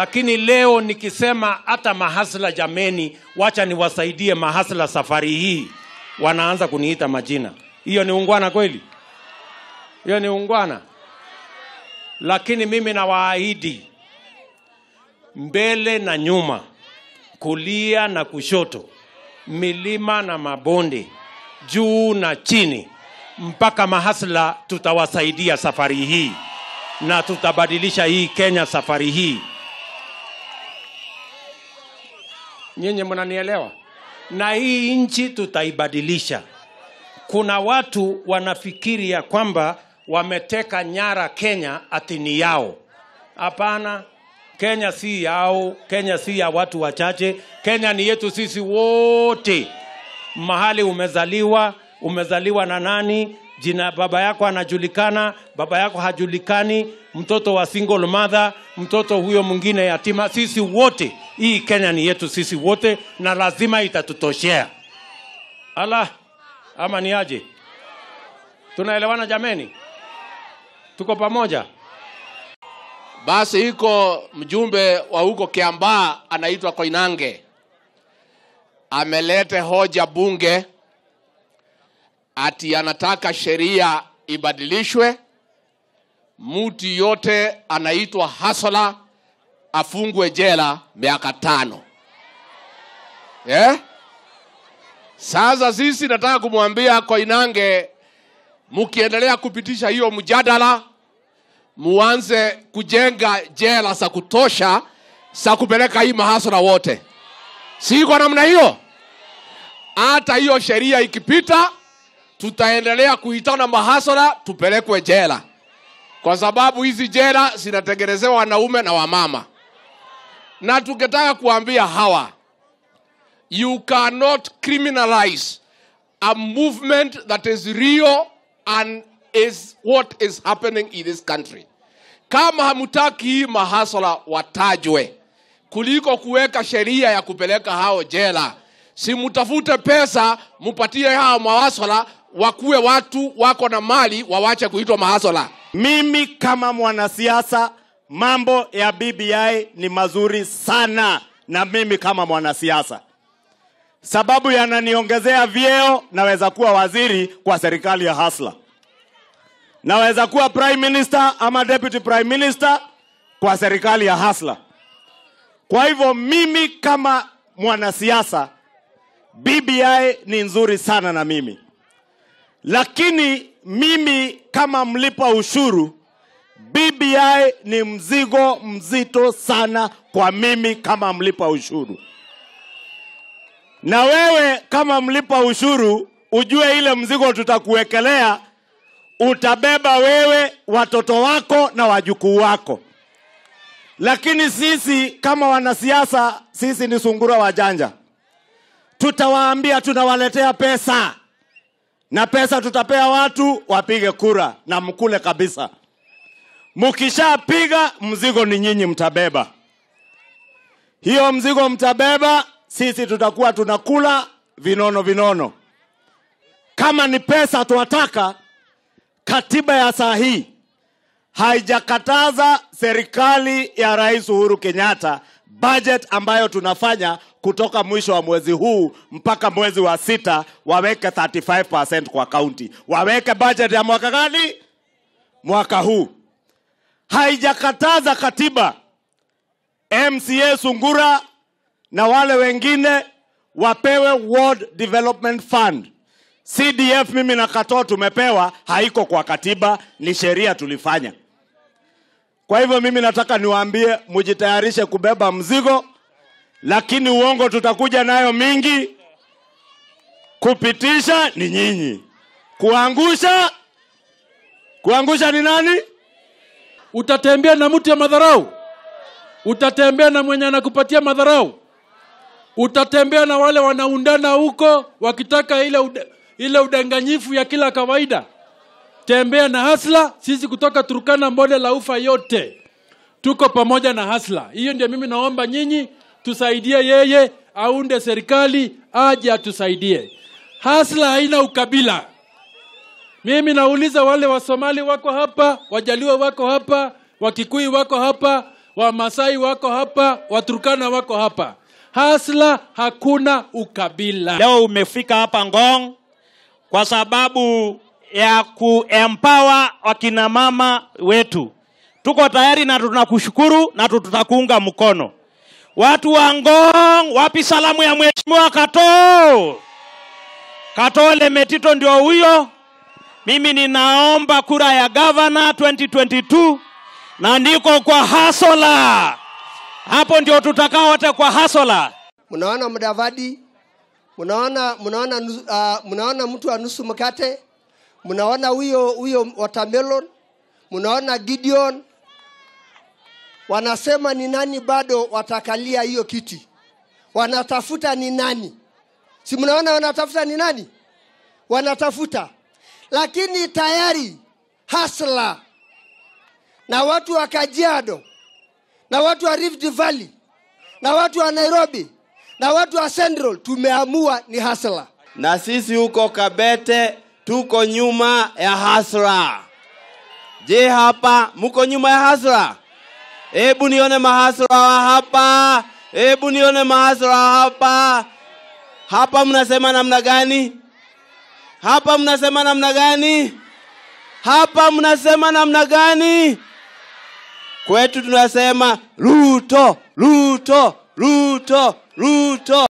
Lakini leo nikisema hata mahasla, jameni, wacha niwasaidie mahasla safari hii, wanaanza kuniita majina. Hiyo ni ungwana kweli? Hiyo ni ungwana? Lakini mimi nawaahidi, mbele na nyuma, kulia na kushoto, milima na mabonde, juu na chini, mpaka mahasla tutawasaidia safari hii, na tutabadilisha hii Kenya safari hii. Nyinyi mnanielewa? Na hii nchi tutaibadilisha. Kuna watu wanafikiri ya kwamba wameteka nyara Kenya ati ni yao. Hapana, Kenya si yao, Kenya si ya watu wachache. Kenya ni yetu sisi wote. Mahali umezaliwa na nani, jina baba yako anajulikana, baba yako hajulikani, mtoto wa single mother, mtoto huyo mwingine yatima, sisi wote, hii Kenya ni yetu sisi wote, na lazima itatutoshea. Ala, ama ni aje? Tunaelewana jameni? Tuko pamoja? Basi iko mjumbe wa huko Kiambaa anaitwa Koinange, amelete hoja bunge ati anataka sheria ibadilishwe, mtu yote anaitwa hasla afungwe jela miaka 5. Sasa sisi nataka kumwambia Koinange, mkiendelea kupitisha hiyo mjadala, muanze kujenga jela za kutosha za kupeleka hii mahasla wote. Si kwa namna hiyo? Hata hiyo sheria ikipita, tutaendelea kuitana mahasla tupelekwe jela. Kwa sababu hizi jela zinatengenezewa wanaume na wamama. Na tukitaka kuambia hawa, you cannot criminalize a movement that is real and is what is happening in this country. Kama hamutaki hii mahasla watajwe, kuliko kuweka sheria ya kupeleka hao jela, si mutafute pesa mupatie hao mahasla wakuwe watu wako na mali, wawache kuitwa mahasla. Mimi kama mwanasiasa, mambo ya BBI ni mazuri sana, na mimi kama mwanasiasa, sababu yananiongezea vyeo. Naweza kuwa waziri kwa serikali ya hasla, naweza kuwa prime minister ama deputy prime minister kwa serikali ya hasla. Kwa hivyo mimi kama mwanasiasa, BBI ni nzuri sana na mimi. Lakini mimi kama mlipa ushuru, BBI ni mzigo mzito sana kwa mimi kama mlipa ushuru. Na wewe kama mlipa ushuru, ujue ile mzigo tutakuwekelea utabeba wewe, watoto wako na wajukuu wako. Lakini sisi kama wanasiasa, sisi ni sungura wajanja. Tutawaambia tunawaletea pesa, na pesa tutapea watu wapige kura na mkule kabisa. Mkishapiga, mzigo ni nyinyi mtabeba. Hiyo mzigo mtabeba, sisi tutakuwa tunakula vinono. Kama ni pesa tuwataka, katiba ya saa hii haijakataza serikali ya Rais Uhuru Kenyatta budget ambayo tunafanya kutoka mwisho wa mwezi huu mpaka mwezi wa 6 waweke 35% kwa county. Waweke budget ya mwaka gani? Mwaka huu. Haijakataza katiba MCA Sungura na wale wengine wapewe Ward Development Fund. CDF mimi na Katoo tumepewa, haiko kwa katiba, ni sheria tulifanya. Kwa hivyo mimi nataka niwaambie mujitayarishe kubeba mzigo, lakini uongo tutakuja nayo mingi. Kupitisha ni nyinyi. Kuangusha ni nani? Utatembea na mtu ya madharau? Utatembea na mwenye anakupatia madharau? Utatembea na wale wanaundana huko wakitaka ile udanganyifu ya kila kawaida? Tembea na hasla. Sisi kutoka Turkana, Bonde la Ufa yote tuko pamoja na hasla. Hiyo ndio mimi naomba nyinyi tusaidie yeye aunde serikali, aje atusaidie. Hasla haina ukabila. Mimi nauliza wale wa Somali wako hapa, Wajaliwa wako hapa, Wakikuyu wako hapa, Wamasai wako hapa, Waturkana wako hapa. Hasla, hakuna ukabila. Leo umefika hapa Ngong kwa sababu ya kuempower wakina mama wetu. Tuko tayari na tunakushukuru na tutakuunga mkono. Watu wa Ngong, wapi salamu ya Mheshimiwa Kato? Katole Metito ndio huyo. Mimi ninaomba kura ya governor 2022 na niko kwa Hasola. Hapo ndio tutakaa wote kwa Hasola. Mnaona Mudavadi, mnaona mtu wa nusu mkate, mnaona huyo watermelon, mnaona Gideon. Wanasema ni nani bado watakalia hiyo kiti? Wanatafuta ni nani? Si mnaona wanatafuta ni nani? Wanatafuta. Lakini tayari Hasla na watu wa Kajiado na watu wa Rift Valley na watu wa Nairobi na watu wa Central tumeamua ni Hasla. Na sisi huko Kabete tuko nyuma ya Hasla. Je, hapa mko nyuma ya Hasla? Hebu nione mahasla hapa. Hebu nione mahasla hapa. Hapa mnasema namna gani? Hapa mnasema namna gani? Hapa mnasema namna gani? Kwetu tunasema Ruto, Ruto, Ruto, Ruto.